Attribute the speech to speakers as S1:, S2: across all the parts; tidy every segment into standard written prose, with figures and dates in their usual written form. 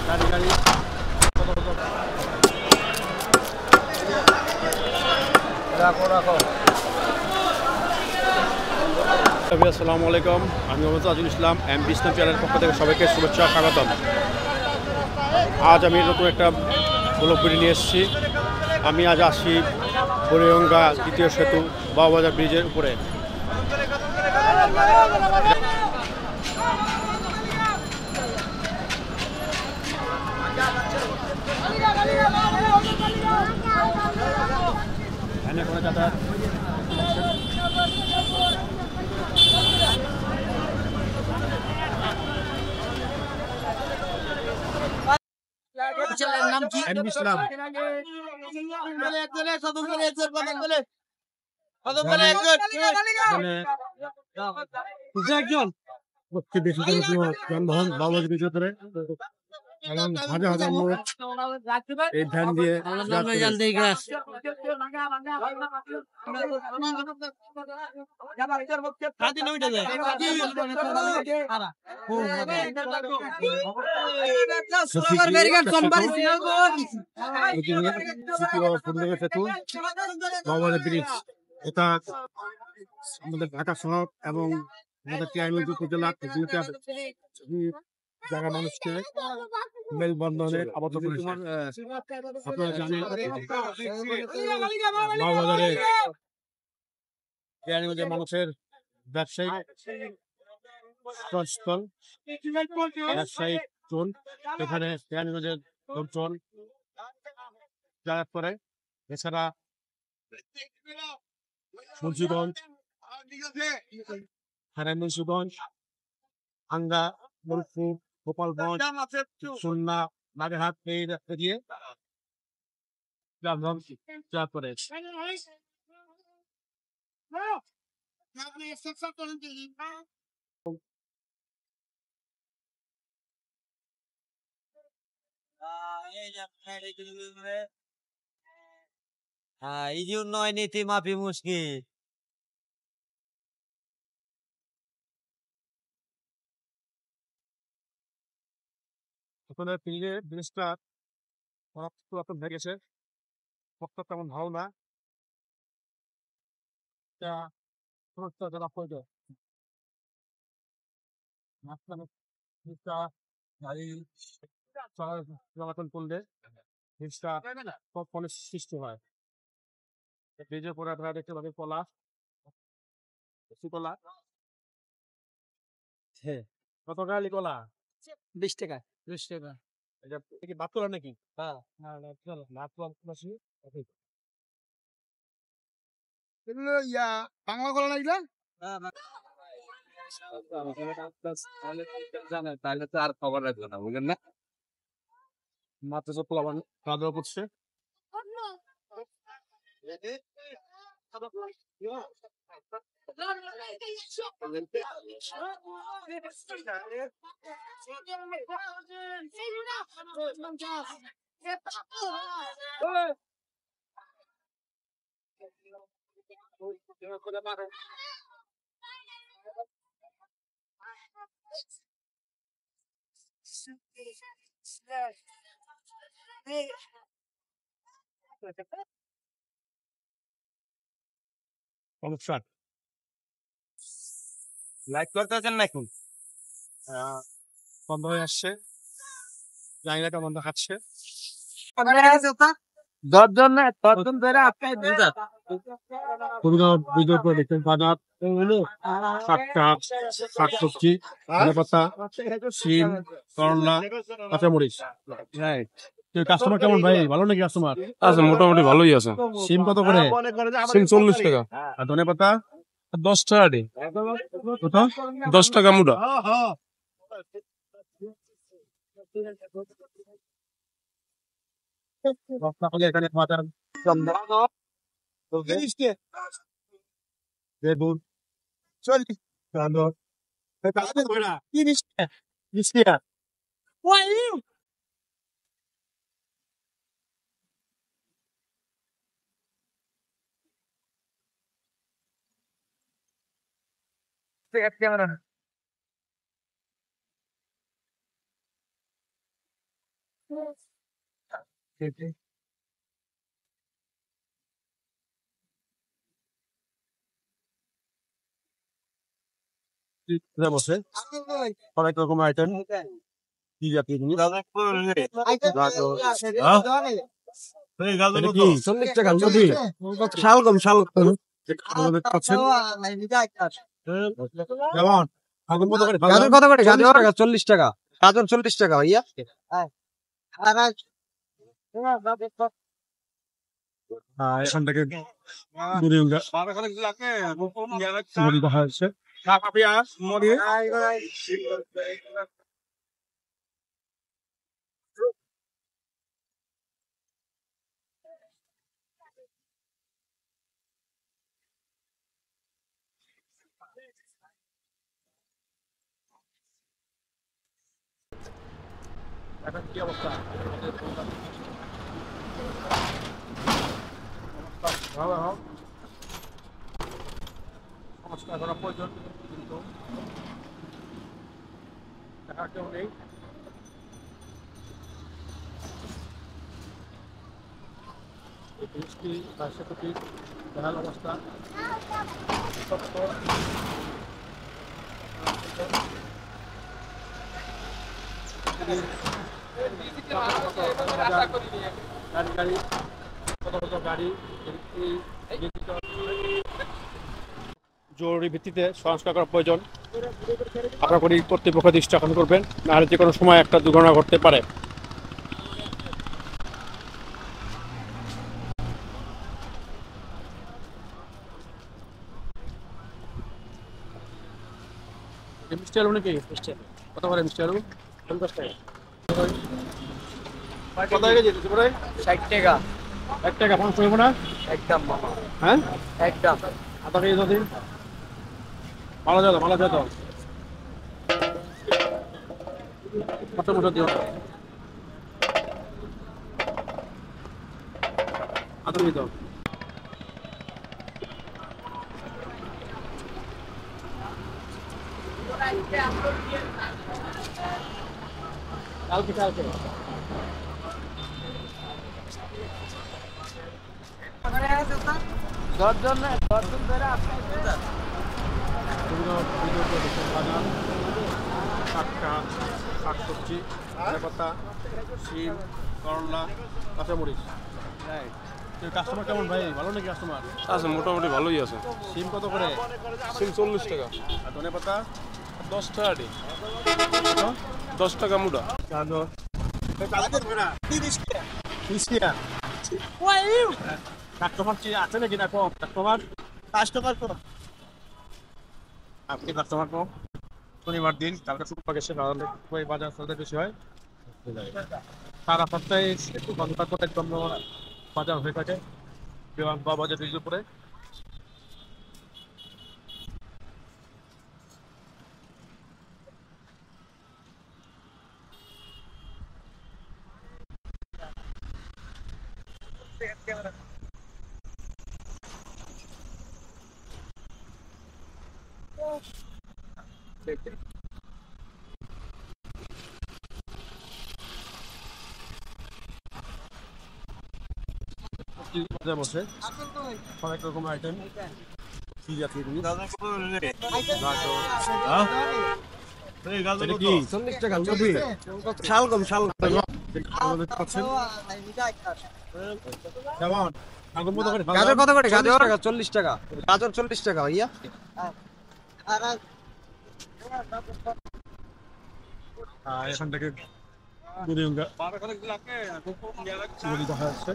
S1: গাড়ি গাড়ি রাখো রাখো। আসসালামু আলাইকুম, আমি মোহাম্মদ আজিজুল ইসলাম, এমপি ইসলাম চ্যানেলের পক্ষ থেকে সবাইকে শুভেচ্ছা স্বাগতম। আজ আমি নতুন একটা ব্লগ ভিডিও নিয়ে এসেছি। আমি আজ আসি বুড়িগঙ্গা দ্বিতীয় সেতু বাবুবাজার ব্রিজের উপরে। এখানে কোনো যাতায়াত নাম কি? ইসলাম। যানবাহন বাবুবাজার ব্রিজের উপরে এবং হাজার হাজার লোক এই ভ্যান দিয়ে বাবুবাজার ব্রিজ। এটা আমাদের ঢাকা শহর এবং আমাদের কেরানীগঞ্জ উপজেলার জায়গা মানুষকে মেলবন্ধনে আবদ্ধ করেছে। আপনারা জানেন বাবুবাজারে কেরানীগঞ্জের মানুষের ব্যবসায়িক স্থল, ব্যবসায়িক জোন। এখানে কেরানীগঞ্জের লোকজন যাতায়াত করে। এছাড়া মুন্সিগঞ্জ, মুন্সিগঞ্জ, আঙ্গা, বোলপুর, গোপালগঞ্জ, খুলনা, বাগেরহাট এই রাস্তা দিয়ে যানবাহন যাতায়াত করে।
S2: এই জন্য নীতি মাফি মুশকিল।
S1: ওখানে ব্রিজটা পুরাতন হয়ে গেছে, পথটা তেমন ভালো না। গাড়ি চলাচল করলে ব্রিজটা ফলের সৃষ্টি হয়। ব্রিজের পরে আপনারা দেখতে পাবেন কলা, কলা। কত টাকা কলা?
S2: 20 টাকা। 20 টাকা।
S1: এটা কি বাদ তোলা নাকি?
S2: হ্যাঁ।
S1: বাংলা কলা না এগুলা?
S2: তাহলে তো আর খবর রাখবো না, বুঝলেন না?
S1: মাত্র সব পোলাপান খাওয়া দাওয়া করছে। অনুষ্ঠান
S2: লাইক করতে আছেন না এখন?
S1: বন্ধ হয়ে আসছে, জায়গাটা বন্ধ খাচ্ছে।
S2: 10 জন ধরে আটকাই দিন।
S1: বাজার, শাকসবজি, ধনেপাতা, শিম, করলা, কাঁচামরিচ। কাস্টমার কেমন ভাই? ভালো নাকি কাস্টমার?
S3: আচ্ছা, মোটামুটি ভালোই আছে।
S1: শিম কত করে?
S3: সিম 40 টাকা।
S1: আর ধনেপাতা
S3: 10 টাকা ডি।
S1: কত?
S3: 10 টাকা মুড়া।
S1: এখানে বাজার বেগুন 40 টাকা, 30 টাকা।
S2: ক্যামেরা
S1: বসে অনেক রকম আইটেম কি জাতীয় জিনিস এটা কি 40 টাকা যদি শালগম শালগম আমাদের পাচ্ছেন কেমন আগুন মতো করে
S2: গাজর কত করে? গাজর 40 টাকা। গাজর 40 টাকা ভাইয়া।
S1: এখান থেকে মুড়ি দেখা যাচ্ছে এখন কি অবস্থা ভালো হোক সংস্কার করা প্রয়োজন কিন্তু টাকা কেউ নেই বৃষ্টি বা সেতুটি বেহাল অবস্থা গাড়ি গাড়ি জরুরি ভিত্তিতে সংস্কার করা প্রয়োজন আশা করি কর্তৃপক্ষ দৃষ্টি আকর্ষণ করবেন, নাহলে যে কোনো সময় একটা দুর্ঘটনা ঘটতে পারে। মিষ্টি আলু নাকি কত করে মিষ্টি আলু? 50 টাকা। কত টাকা যেতেছে পরে?
S2: 60 টাকা
S1: 1 টাকা 5 হইব না?
S2: একদম মামা,
S1: হ্যাঁ
S2: একদম।
S1: আধা কেজি যদি ভালো যাও মোটা মোটা দিও আধা কেজি দাও। কালকে টাটকা শাকসবজি, পাতা, শিম, করলা, কাঁচামরিচ। কাস্টমার কেমন ভাই, ভালো নাকি কাস্টমার?
S3: আছে মোটামুটি ভালোই আছে।
S1: শিম কত করে?
S3: সিম 40 টাকা।
S1: আর ধনে পাতা
S3: 10 টাকা ডে। 10 টাকা মুড়া।
S1: কাস্টমার আছে নাকি না কম? কাস্টমার কম, আপনি কাস্টমার কম। শনিবার দিন কালকে শুক্রবার গেছে, নাহলে বাজার চলতে বেশি হয়। সারা সপ্তাহে একটু ঘন্টা করে জন্য বাজার হয়ে থাকে বিমান বা বাজার ব্রিজের উপরে। বাজার বসে অনেক রকম আইটেম কি জাতীয় জিনিস এটা কি 40 টাকা যদি শালগম আমাদের পাচ্ছেন কেমন আগুন মতো করে
S2: গাজর কত করে? গাজর 40 টাকা। গাজর 40 টাকা ভাইয়া।
S1: এখান থেকে মুড়ি দেখা যাচ্ছে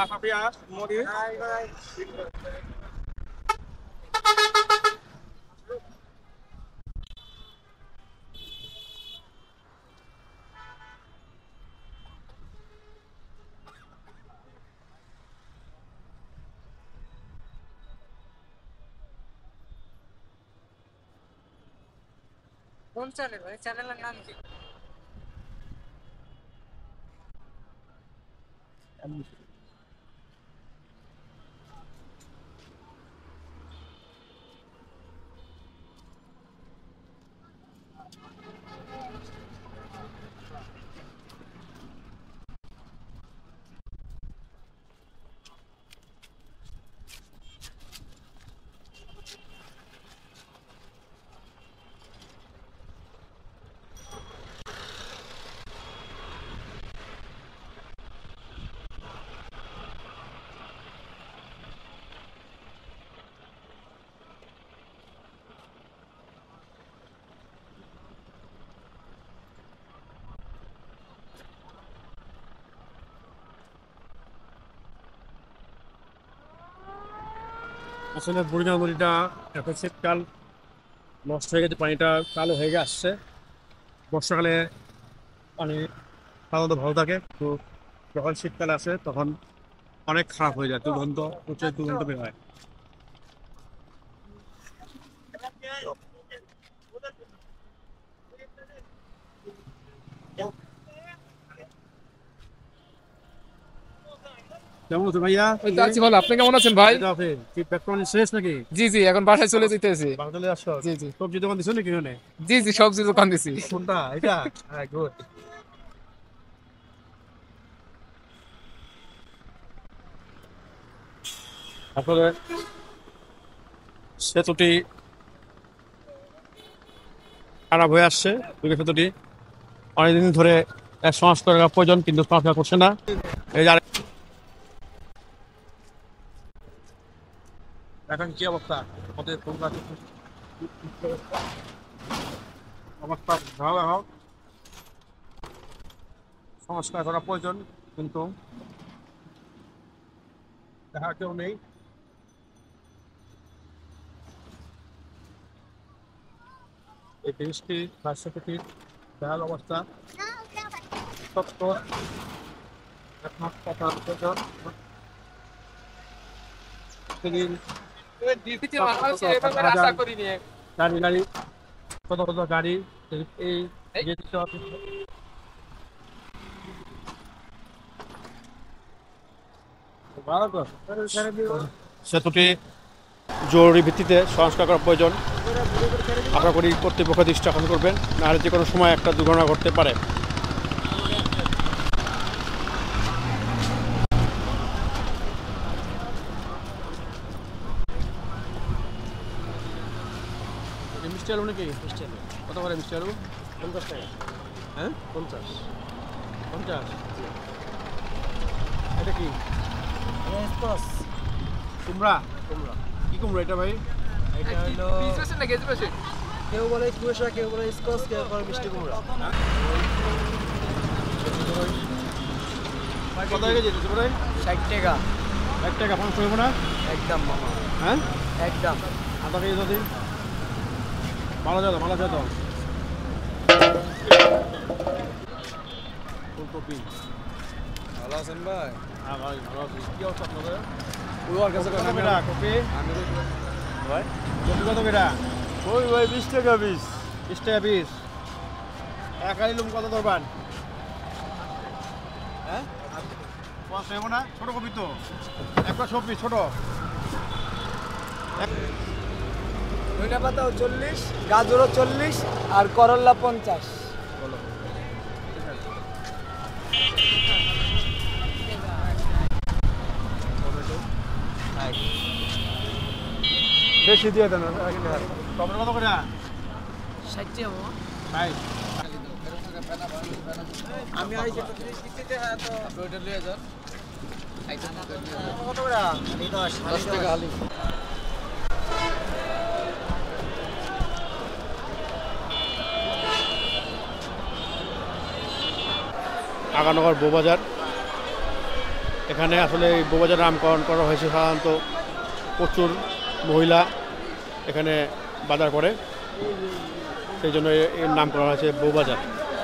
S2: কোন চ্যানেল ভাই? চ্যানেলের নাম কি?
S1: আসলে বুড়িগঙ্গা নদীটা এখন শীতকাল নষ্ট হয়ে গেছে, পানিটা কালো হয়ে আসছে। বর্ষাকালে পানি সাধারণত ভালো থাকে, তো যখন শীতকাল আসে তখন অনেক খারাপ হয়ে যায়, দুর্গন্ধ, প্রচুর দুর্গন্ধ বের হয়। কেমন আছো ভাইয়া?
S3: ওই তো আছি ভালো। আপনি কেমন আছেন ভাই?
S1: কি পেট্রোল শেষ নাকি?
S3: জি জি, এখন বাসায় চলে যেতেছি।
S1: বাংলাদেশে আসছো?
S3: জি জি
S1: সবজি দোকান দিছো নাকি ওখানে?
S3: জি জি, সবজি দোকান দিছি।
S1: কোনটা এটা? হ্যাঁ, গুড। আসলে সেতুটি খারাপ হয়ে আসছে, সেতুটি অনেকদিন ধরে সংস্কার করা প্রয়োজন, কিন্তু সংস্কার করছে না। এই যে এখন কি অবস্থা আমাদের অবস্থা ভয়াবহ, সংস্কার করা প্রয়োজন, কিন্তু দেখা কেউ নেই। এই বৃষ্টি রাস্তাটির বেহাল অবস্থা, সত্য একমাত্র কথা প্রয়োজন। সেদিন গাড়ি গাড়ি কত কত গাড়ি এই সেতুটি জরুরি ভিত্তিতে সংস্কার করা প্রয়োজন। আশা করি কর্তৃপক্ষ দৃষ্টি আকর্ষণ করবেন, নাহলে যে কোনো সময় একটা দুর্ঘটনা ঘটতে পারে। মিষ্টি আলু নাকি? মিষ্টি আলু কত করে? মিষ্টি আলু 50 টাকা। হ্যাঁ, 50 50। এটা কি? কুমড়া। কুমড়া কি কুমড়া এটা ভাই?
S2: এটা হলো কেউ বলে কুয়াশা, কেউ বলে স্কচ, কেউ বলে মিষ্টি কুমড়া।
S1: কত টাকা যেতেছে ভাই?
S2: 60 টাকা।
S1: 1 টাকা 5 হইব না?
S2: একদম মামা,
S1: হ্যাঁ
S2: একদম।
S1: আধা কেজি যদি ভালো যেত, ভালো যেত। ফুলকপি
S2: ভালো আছেন ভাই?
S1: হ্যাঁ ভাই, ভালো আছি। কি অবস্থা আপনাদের?
S2: ওর কাছে
S1: কত বেটা কপি?
S2: ভাই
S1: কপি কত বেটা?
S2: ওই ভাই 20 টাকা 20।
S1: 20 টাকা পিস। এক আলি লুম কত ধরবেন? হ্যাঁ, 5 হইব না? ছোট কপি তো, একটা সবজি ছোট।
S2: ধনিয়া পাতাও 40, গাজরও 40 আর করল্লা 50। বেশি দিয়ে দেন।
S1: টমেটো কত করে?
S2: 60 টাকা মামা।
S1: ভাই
S2: আমি আইছি তো 30 দিতে, হ্যাঁ তো ওইটা নিয়ে যান। কত করে? 10 টাকা আলি।
S1: আগানগর বউবাজার। এখানে আসলে এই বউবাজার নামকরণ করা হয়েছে, সাধারণত প্রচুর মহিলা এখানে বাজার করে, সেই জন্য এর নাম করা হয়েছে বউবাজার।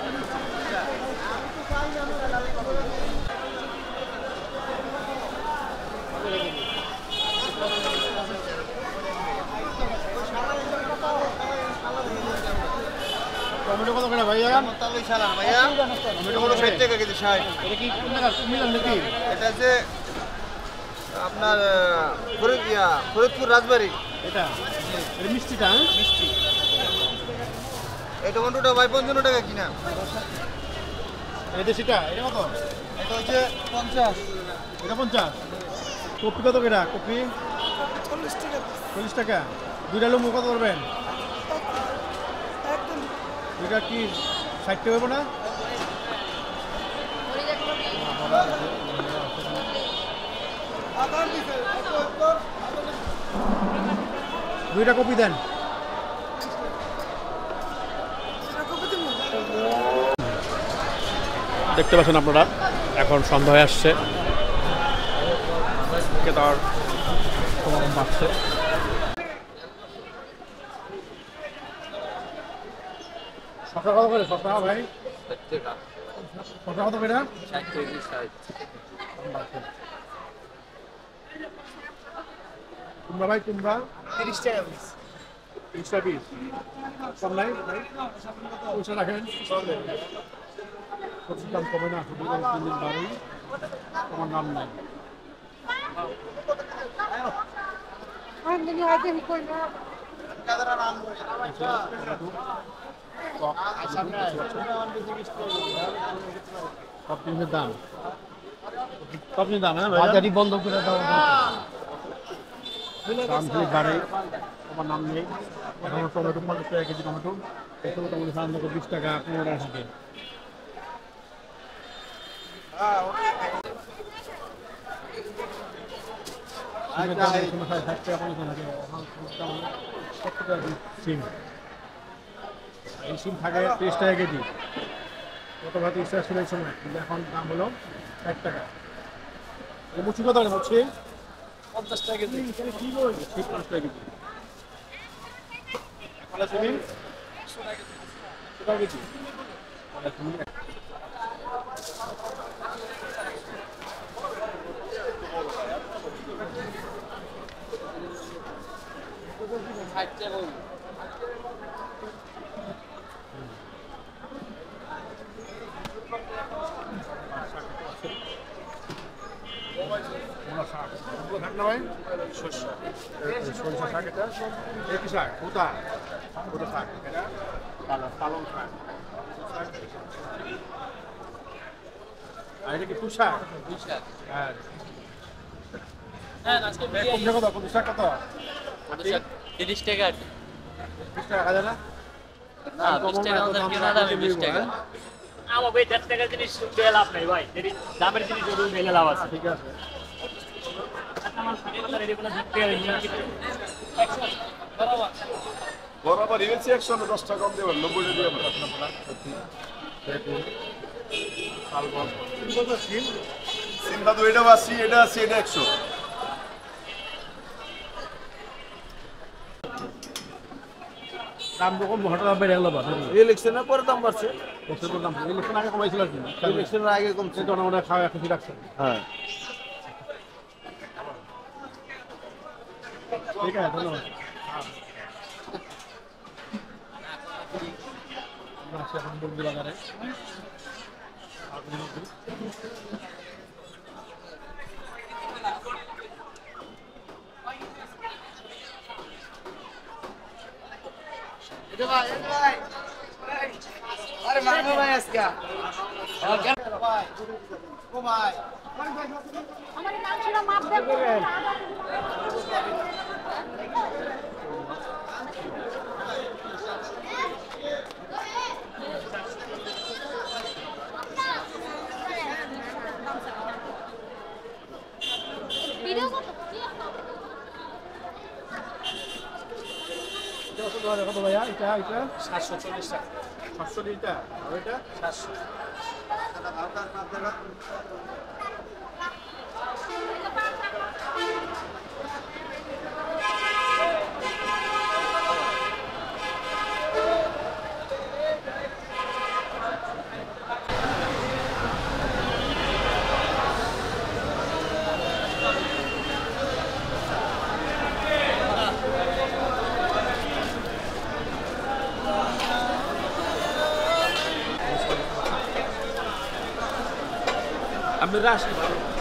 S1: টমেটো কত করে ভাইয়া?
S4: ভাইয়া
S1: টমেটো কত
S4: 60 টাকা কেজি 60।
S1: এটা কি কোন জায়গা মিলান নাকি?
S4: এটা যে আপনার ফরিদপুর রাজবাড়ি।
S1: এটা এটা মিষ্টিটা? হ্যাঁ মিষ্টি।
S4: এই টমেটোটা ভাই 55 টাকা কিনা।
S1: এই দেশিটা এটা কত?
S4: এটা হচ্ছে 50।
S1: এটা 50। কপি কত করে? কপি
S4: 40 টাকা।
S1: 40 টাকা। দুইটা লুমু কত করবেন? দুইটা কি 60 টাকা হইব না? দুইটা কপি দেন। দেখতে পাচ্ছেন আপনারা, এখন সন্ধ্যা হয়ে আসছে, তার সমাগম বাড়ছে। শশা কত করে শশা ভাই? শশা কত করে? কুমড়া ভাই কুমড়া
S2: 30 টাকা পিস।
S1: 30 টাকা পিস। কম নাই ভাই? পয়সা রাখেন। সবজির দাম কমে না, সবজির দাম 3 দিন বাড়ে। আমার নাম নাই। সব জিনিসের দাম, সব জিনিসের দাম হ্যাঁ বাজারই বন্ধ করে দাও। দাম যদি বাড়ে আমার নাম নেই। এখন টমেটো 50 টাকা কেজি টমেটো, এসব টমেটো সাধারণত 20 টাকা 15 টাকা থাকে। এই সিম থাকে 30 টাকা কেজি, গত ভাত 30 টাকা ছিল এই সময়, কিন্তু এখন দাম হলো 1 টাকা। মুচি কত করে হচ্ছে?
S2: 50 টাকা কেজি।
S1: কি বল 50 টাকা কেজি। ভালো সিম 100 টাকা কেজি। ভালো সিম শাক না ভাই? সরিষা শাক এটা কি শাক? কোথা শাক এটা? পালং শাক। আর এটা কি পুঁই শাক? হ্যাঁ। কমছে কত? পুঁই শাক কত?
S3: 30 টাকা।
S1: 20 টাকা খাওয়া যায় না?
S3: না 20 টাকা ওদের কেনা দামে 20 টাকা।
S5: আমার ভাই 10 টাকার জিনিস দিয়ে লাভ নাই ভাই, যদি দামের জিনিস ওদের মেলে লাভ আছে।
S1: ঠিক আছে।
S6: বরাবর এনেছি 110 টাকা কম দেবেন 90 টাকা দিয়ে সিম দাদু এটা 80 এটা আছে এটা 100।
S1: দাম যখন হঠাৎ বেড়ে গেল বা
S2: ইলেকশনের পরে দাম বাড়ছে।
S1: দাম ইলেকশন আগে কমাইছিল আর কি,
S2: ইলেকশনের আগে কমছে।
S1: জনগণের খাওয়া খুশি রাখছে।
S2: হ্যাঁ।
S1: ঠিক আছে, ধন্যবাদ। আমরা আছি এখন মুরগি বাজারে।
S2: আরে মানো ভাই আজকে। ও ভাই।
S7: আমার মাংসটা মাপ দেন। ভিডিও কত?
S1: কত ভাইয়া এটা?
S2: 740 টাকা।
S1: 700 লিটার আর এটা
S2: 700।
S1: আমি রাশি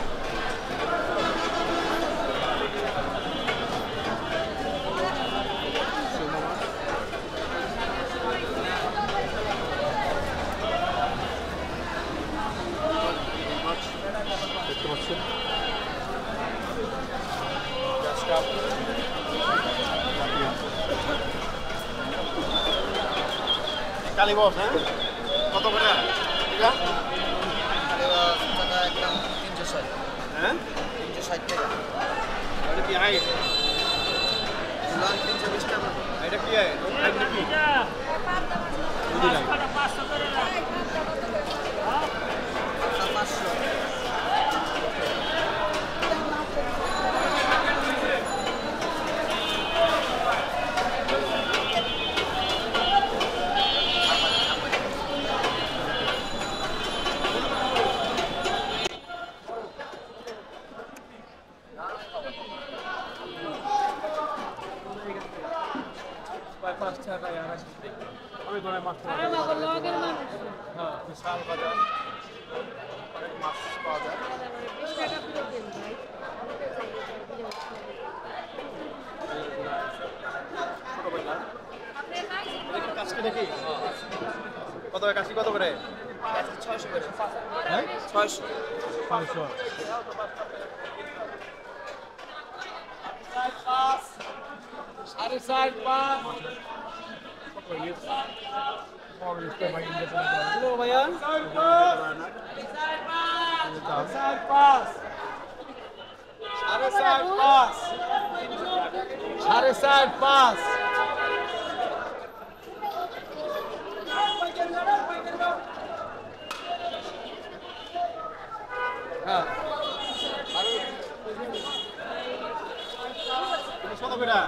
S1: দেখতে পাচ্ছেন কালী বস, হ্যাঁ কত করে?
S4: একদম 360।
S1: হ্যাঁ
S4: 360 টাকা।
S1: এটা কি হাই?
S4: 320 টাকা।
S1: এটা কি হাই? এটা কি বুঝি নাই।
S5: 500 করে রাখ।
S4: 500।
S1: বিশাল বাজার, অনেক মাছ পাওয়া যায়। ছোট বাজার। এদিকে কাশি নাকি? কত করে কাশি, কত করে?
S4: 600 করে।
S1: হ্যাঁ
S4: 600।
S1: 500।
S2: সাড়ে চার পাঁচ ভাইয়া চার পাঁচ সাড়ে চার পাঁচ সাড়ে চার পাঁচ হ্যাঁ
S1: কত করে?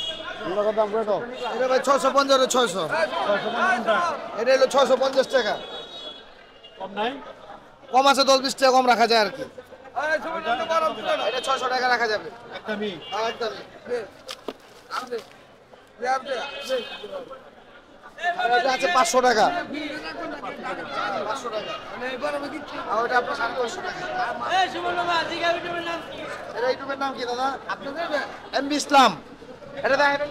S2: এটা ভাই 650 600 এটা হলো 650 টাকা
S1: কম নাই?
S2: কম আছে 10-20 টাকা কম রাখা যায় আর কি এটা 600 টাকা রাখা যাবে
S1: একদমই।
S2: একদম আছে 500 টাকা 500 টাকা আর ওটা আপনার 550 টাকা এটা ইউটিউবের নাম কি দাদা আপনাদের এমবি ইসলাম এটা দেখেন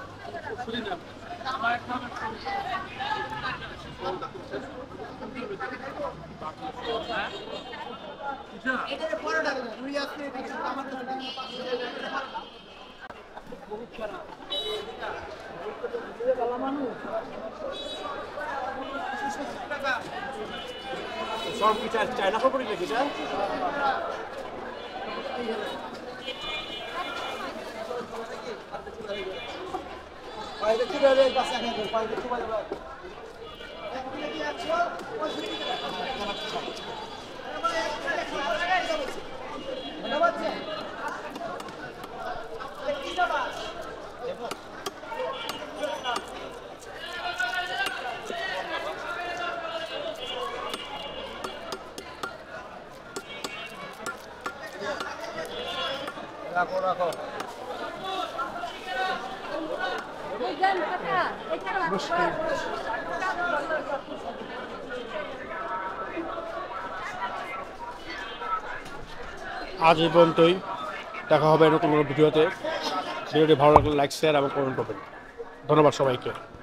S1: সব কি চায়না কাপড় নাকি এটা?
S2: পাইতে কি রে কাছে না পাইতে কি বলে রাখো রাখো
S1: আজ এই পর্যন্তই, দেখা হবে নতুন কোনো ভিডিওতে। ভিডিওটি ভালো লাগলে লাইক, শেয়ার এবং কমেন্ট করবেন। ধন্যবাদ সবাইকে।